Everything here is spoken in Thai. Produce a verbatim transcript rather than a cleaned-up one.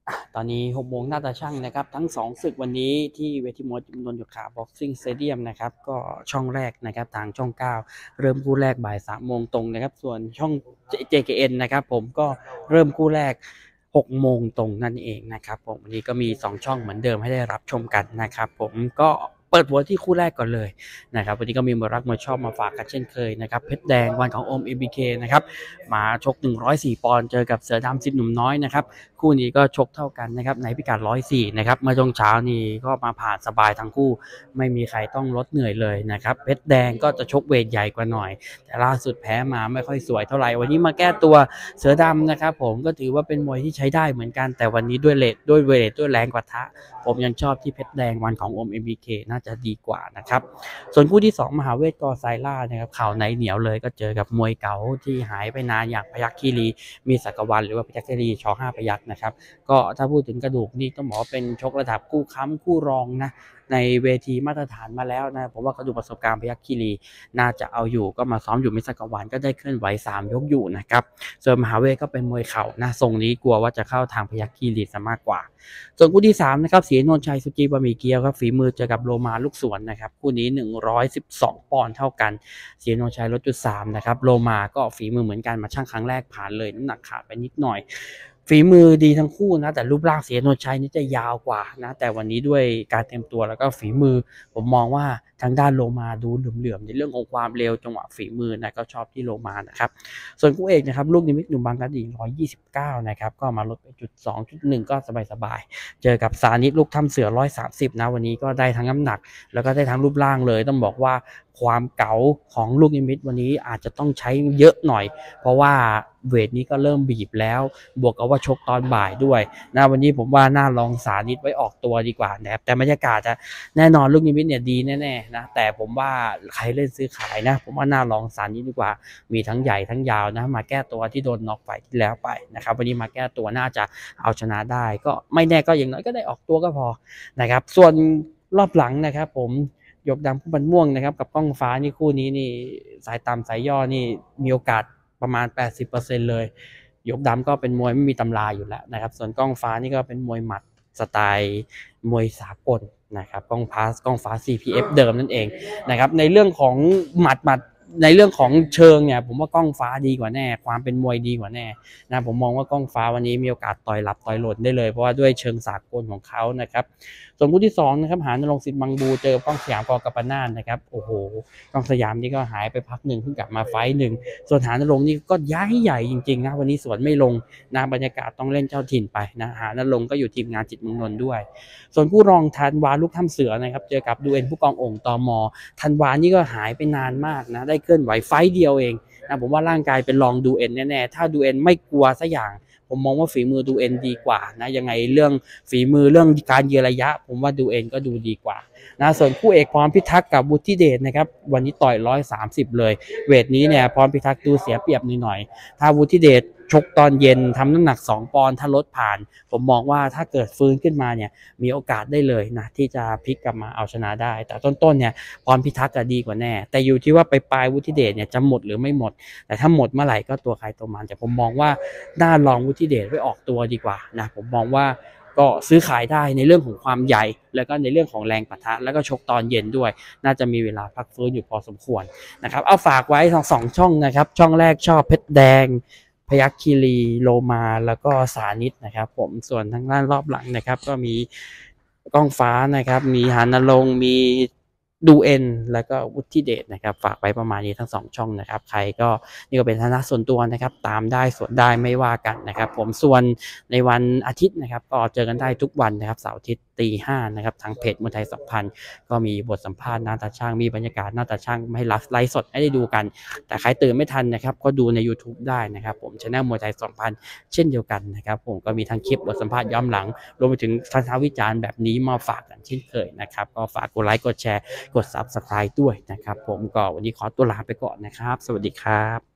ตอนนี้หกโมงน่าจะช่างนะครับทั้งสองศึกวันนี้ที่เวทีมวยนนท์อยู่ขาบ็อกซิ่งสเตเดียมนะครับก็ช่องแรกนะครับทางช่องเก้าเริ่มคู่แรกบ่ายสามโมงตรงนะครับส่วนช่อง เจ เค เอ็น นะครับผมก็เริ่มคู่แรกหกโมงตรงนั่นเองนะครับผมวันนี้ก็มีสองช่องเหมือนเดิมให้ได้รับชมกันนะครับผมก็เปิดหัวที่คู่แรกก่อนเลยนะครับวันนี้ก็มีมวยรักมวยชอบมาฝากกันเช่นเคยนะครับเพชรแดงวันของโอม เอ็ม บี เค นะครับมาชกหนึ่งร้อยสี่ปอนด์เจอกับเสือดำสิทธิ์หนุ่มน้อยนะครับคู่นี้ก็ชกเท่ากันนะครับในพิกัดหนึ่งร้อยสี่นะครับเมื่อช่วงเช้านี้ก็มาผ่านสบายทั้งคู่ไม่มีใครต้องลดเหนื่อยเลยนะครับเพชรแดงก็จะชกเวทใหญ่กว่าหน่อยแต่ล่าสุดแพ้มาไม่ค่อยสวยเท่าไหร่วันนี้มาแก้ตัวเสือดำนะครับผมก็ถือว่าเป็นมวยที่ใช้ได้เหมือนกันแต่วันนี้ด้วยเลทด้วยเวทด้วยแรงกว่าทะผมยังชอบที่เพชรแดงวันของโอม เอ็ม บี เค น่าจะดีกว่านะครับส่วนคู่ที่สองมหาเวทกอไซล่านะครับข่าวไหนเหนียวเลยก็เจอกับมวยเก่าที่หายไปนานอย่างพยัคฆ์คีรีมีศักดิ์วันหรือว่าพยัคฆ์คีรีชห้าพยัคฆ์นะครับก็ถ้าพูดถึงกระดูกนี่ต้องบอกว่าเป็นชกระดับคู่ค้ำคู่รองนะในเวทีมาตรฐานมาแล้วนะผมว่ากระดูกประสบการณ์พยัคฆ์คีรีน่าจะเอาอยู่ก็มาซ้อมอยู่มิสกวันก็ได้เคลื่อนไหวสามยกอยู่นะครับส่วนมหาเวทก็เป็นมวยเข่านะทรงนี้กลัวว่าจะเข้าทางพยัคฆ์คีรีซะมากกว่าส่วนคู่ที่สามนะครับศรีนนท์ชัยสุจีบะหมี่เกี๊ยวครับฝีมือเจอกับโลมาลูกสวนนะครับคู่นี้หนึ่งร้อยสิบสองปอนด์เท่ากันศรีนนท์ชัยลดจุดสามนะครับโลมาก็ฝีมือเหมือนกันมาชั่งครั้งแรกผ่านเลยน้ำหนักขาดไปนิดหน่อยฝีมือดีทั้งคู่นะแต่รูปร่างศรีนนท์ชัยนี่จะยาวกว่านะแต่วันนี้ด้วยการเต็มตัวแล้วก็ฝีมือผมมองว่าทางด้านโลมาดูเหลื่อมๆในเรื่องของความเร็วจังหวะฝีมือนะก็ชอบที่โลมานะครับส่วนคู่เอกนะครับลูกนิมิตหนุ่มบางกะดีหนึ่งร้อยยี่สิบเก้านะครับก็มาลดไปจุดสองจุดหนึ่งก็สบายๆเจอกับสานิตลูกทำเสือหนึ่งร้อยสามสิบนะวันนี้ก็ได้ทั้งน้ำหนักแล้วก็ได้ทั้งรูปร่างเลยต้องบอกว่าความเก๋าของลูกนิมิตวันนี้อาจจะต้องใช้เยอะหน่อยเพราะว่าเวทนี้ก็เริ่มบีบแล้วบวกกับว่าชกตอนบ่ายด้วยนะวันนี้ผมว่าน่าลองสานิตไว้ออกตัวดีกว่านะครับแต่บรรยากาศจะแน่นอนลูกนิมิตเนี่ยดีแน่ๆนะแต่ผมว่าใครเล่นซื้อขายนะผมว่าน่าลองสานิตดีกว่ามีทั้งใหญ่ทั้งยาวนะมาแก้ตัวที่โดนน็อกไฟที่แล้วไปนะครับวันนี้มาแก้ตัวน่าจะเอาชนะได้ก็ไม่แน่ก็อย่างน้อยก็ได้ออกตัวก็พอนะครับส่วนรอบหลังนะครับผมหยกดำคู่บันม่วงนะครับกับก้องฟ้านี่คู่นี้นี่สายต่ำสายย่อนี่มีโอกาสประมาณ แปดสิบเปอร์เซ็นต์ เลยหยกดำก็เป็นมวยไม่มีตำราอยู่แล้วนะครับส่วนก้องฟ้านี่ก็เป็นมวยหมัดสไตล์มวยสากลนะครับก้องฟ้าก้องฟ้า ซี พี เอฟ เดิมนั่นเองนะครับในเรื่องของหมัดหมัดในเรื่องของเชิงเนี่ยผมว่าก้องฟ้าดีกว่าแน่ความเป็นมวยดีกว่าแน่นะผมมองว่าก้องฟ้าวันนี้มีโอกาสต่อยหลับต่อยหล่นได้เลยเพราะว่าด้วยเชิงสากลของเขานะครับส่วนคู่ที่สองนะครับหานรงค์สิทธิ์มังบูเจอก้องสยามกกัปปนาทนะครับโอ้โหก้องสยามนี่ก็หายไปพักหนึ่งเพิ่งกลับมาไฟต์หนึ่งส่วนหานรงค์นี่ก็ย้ายใหญ่จริงๆนะวันนี้สวนไม่ลงนะบรรยากาศต้องเล่นเจ้าถิ่นไปนะหานรงค์ก็อยู่ทีมงานจิตเมืองนนท์ด้วยส่วนผู้รองธันวาลูกถ้ำเสือนะครับเจอกับดูเอ็นผู้กององค์ตมธันวานี่ก็หายไปนานมากนะได้เคลื่อนไหวไฟต์เดียวเองนะผมว่าร่างกายเป็นรองดูเอ็นแน่ๆถ้าดูเอ็นไม่กลัวสักอย่างผมมองว่าฝีมือดูเอ็นดีกว่านะยังไงเรื่องฝีมือเรื่องการยืนระยะผมว่าดูเอ็นก็ดูดีกว่านะส่วนคู่เอกพรพิทักษ์กับวุฒิเดชนะครับวันนี้ต่อยหนึ่งร้อยสามสิบเลยเวทนี้เนี่ยพรพิทักษ์ดูเสียเปรียบนิดหน่อยถ้าวุฒิเดชชกตอนเย็นทำน้ำหนักสองปอนด์ถ้าลดผ่านผมมองว่าถ้าเกิดฟื้นขึ้นมาเนี่ยมีโอกาสได้เลยนะที่จะพลิกกลับมาเอาชนะได้แต่ต้นๆเนี่ยพรพิทักษ์ก็ดีกว่าแน่แต่อยู่ที่ว่าไปปลายวุฒิเดชเนี่ยจะหมดหรือไม่หมดแต่ถ้าหมดเมื่อไหร่ก็ตัวใครตัวมันแต่ผมมองว่าน่าลองวุฒิเดชไว้ออกตัวดีกว่านะผมมองว่าก็ซื้อขายได้ในเรื่องของความใหญ่แล้วก็ในเรื่องของแรงปะทะแล้วก็ชกตอนเย็นด้วยน่าจะมีเวลาพักฟื้นอยู่พอสมควรนะครับเอาฝากไว้ทั้งสองช่องนะครับช่องแรกชอบเพชรแดงพยัคฆ์คีรีโลมาแล้วก็สานิตนะครับผมส่วนทางด้านรอบหลังนะครับก็มีก้องฟ้านะครับมีหานรงค์มีดูเอ็นแล้วก็วุฒิเดชนะครับฝากไว้ประมาณนี้ทั้งสองช่องนะครับใครก็นี่ก็เป็นฐานะส่วนตัวนะครับตามได้ส่วนได้ไม่ว่ากันนะครับผมส่วนในวันอาทิตย์นะครับก็เจอกันได้ทุกวันนะครับเสาร์อาทิตย์ตีห้านะครับทางเพจมวยไทยสัมพันธ์ก็มีบทสัมภาษณ์หน้าตาช่างมีบรรยากาศหน้าตาช่างให้ไลฟ์สดให้ได้ดูกันแต่ใครตื่นไม่ทันนะครับก็ดูใน YouTube ได้นะครับผมช่องมวยไทยสัมพันธ์เช่นเดียวกันนะครับผมก็มีทั้งคลิปบทสัมภาษณ์ย้อนหลังรวมไปถึงทัศนวิจารณ์แบบนี้มาฝากกันเช่นเคยนะครับก็ฝากกดไลค์กดแชร์กด ซับสไครบ์ ด้วยนะครับผมก็วันนี้ขอตัวลาไปก่อนนะครับสวัสดีครับ